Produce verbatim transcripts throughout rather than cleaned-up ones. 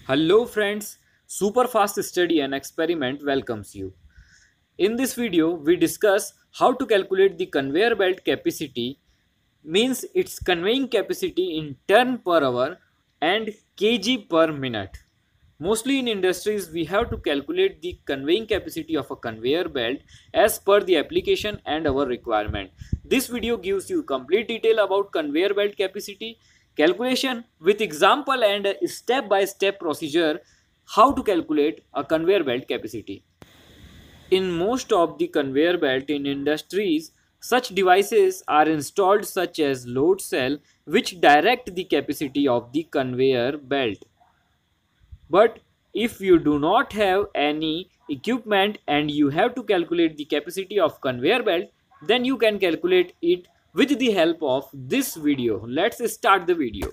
Hello friends, Super Fast Study and Experiment welcomes you. In this video, we discuss how to calculate the conveyor belt capacity, means its conveying capacity in ton per hour and kg per minute. Mostly in industries, we have to calculate the conveying capacity of a conveyor belt as per the application and our requirement. This video gives you complete detail about conveyor belt capacity, calculation with example and a step-by-step procedure how to calculate a conveyor belt capacity. In most of the conveyor belt in industries, such devices are installed such as load cell which direct the capacity of the conveyor belt. But if you do not have any equipment and you have to calculate the capacity of conveyor belt, then you can calculate it with the help of this video. Let's start the video.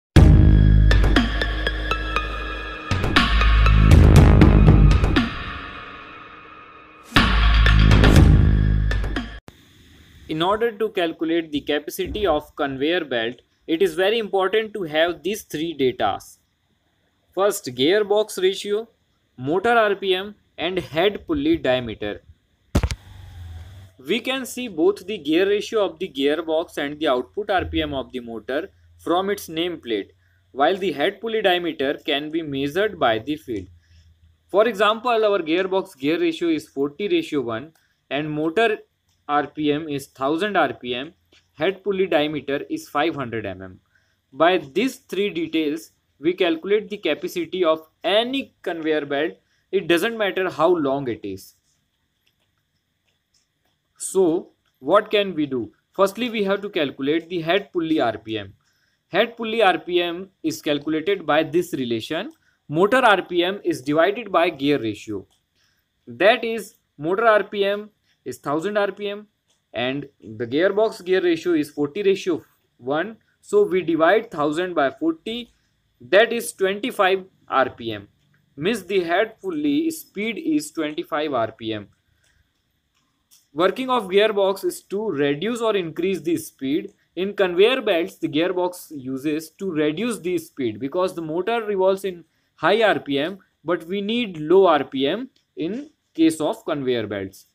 In order to calculate the capacity of conveyor belt, it is very important to have these three data. First, gearbox ratio, motor R P M and head pulley diameter. We can see both the gear ratio of the gearbox and the output R P M of the motor from its nameplate, while the head pulley diameter can be measured by the field. For example, our gearbox gear ratio is forty ratio one and motor R P M is one thousand R P M, head pulley diameter is five hundred millimeters. By these three details, we calculate the capacity of any conveyor belt. It doesn't matter how long it is. So, what can we do? Firstly, we have to calculate the head pulley R P M. Head pulley R P M is calculated by this relation. Motor R P M is divided by gear ratio. That is, motor R P M is one thousand R P M and the gearbox gear ratio is forty ratio one. So we divide one thousand by forty, that is twenty-five R P M. Means the head pulley speed is twenty-five R P M. Working of gearbox is to reduce or increase the speed. In conveyor belts, the gearbox uses to reduce the speed because the motor revolves in high R P M, but we need low R P M in case of conveyor belts.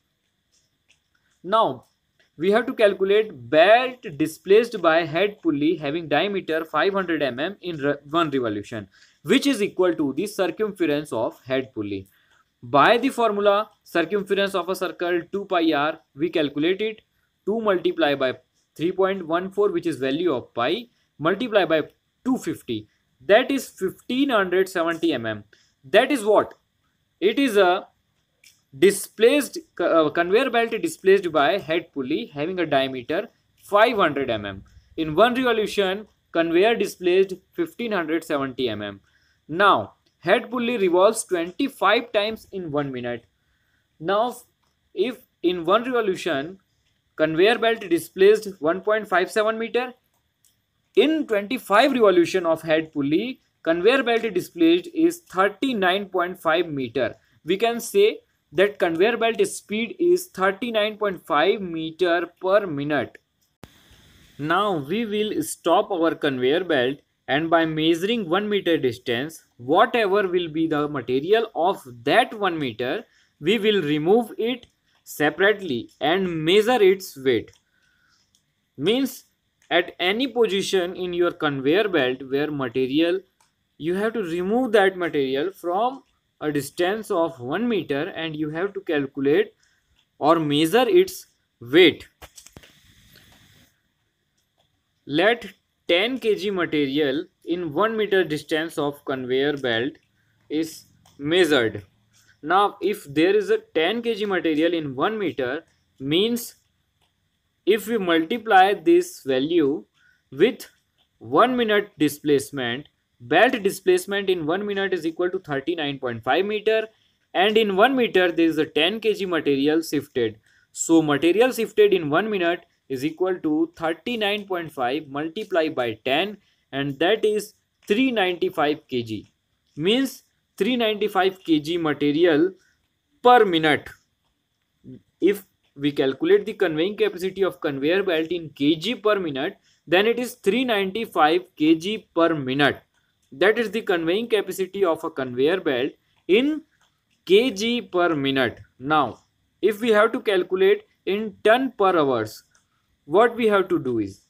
Now, we have to calculate belt displaced by head pulley having diameter five hundred millimeters in re one revolution, which is equal to the circumference of head pulley. By the formula circumference of a circle two pi r, we calculate it. two multiplied by three point one four, which is value of pi, multiplied by two hundred fifty, that is fifteen seventy millimeters. That is what? It is a displaced uh, conveyor belt displaced by head pulley having a diameter five hundred millimeters. In one revolution, conveyor displaced fifteen seventy millimeters. Now, head pulley revolves twenty-five times in one minute. Now, if in one revolution, conveyor belt displaced one point five seven meter, in twenty-five revolution of head pulley, conveyor belt displaced is thirty-nine point five meter. We can say that conveyor belt speed is thirty-nine point five meter per minute. Now we will stop our conveyor belt and by measuring one meter distance, whatever will be the material of that one meter, we will remove it separately and measure its weight. Means at any position in your conveyor belt where material, you have to remove that material from a distance of one meter and you have to calculate or measure its weight. Let ten kilograms material in one meter distance of conveyor belt is measured. Now if there is a ten kilograms material in one meter, means if we multiply this value with one minute displacement, belt displacement in one minute is equal to thirty-nine point five meter, and in one meter there is a ten kilograms material shifted. So material shifted in one minute is equal to thirty-nine point five multiplied by ten, and that is three hundred ninety-five kilograms. Means three hundred ninety-five kilograms material per minute. If we calculate the conveying capacity of conveyor belt in kg per minute, then it is three hundred ninety-five kilograms per minute. that is the conveying capacity of a conveyor belt in kg per minute. Now, if we have to calculate in ton per hours, what we have to do is,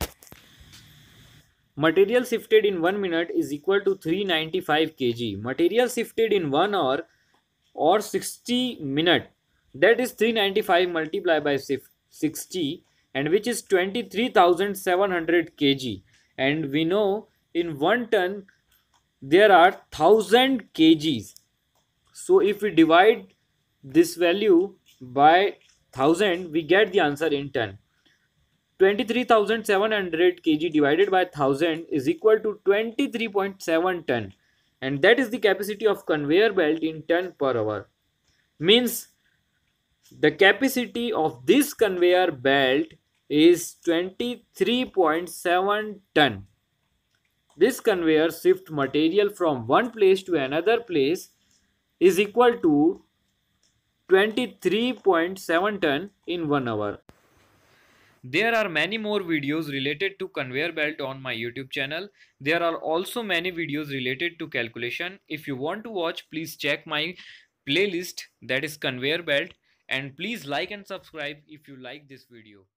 material shifted in one minute is equal to three hundred ninety-five kilograms. Material shifted in one hour or sixty minute, that is three hundred ninety-five multiplied by sixty, and which is twenty-three thousand seven hundred kilograms. And we know in one ton there are one thousand kilograms. So if we divide this value by one thousand, we get the answer in ton. twenty-three thousand seven hundred kilograms divided by one thousand is equal to twenty-three point seven ton, and that is the capacity of conveyor belt in ton per hour. Means the capacity of this conveyor belt is twenty-three point seven ton. This conveyor shifts material from one place to another place is equal to twenty-three point seven ton in one hour. There are many more videos related to conveyor belt on my YouTube channel. There are also many videos related to calculation. If you want to watch, please check my playlist, that is conveyor belt, and please like and subscribe if you like this video.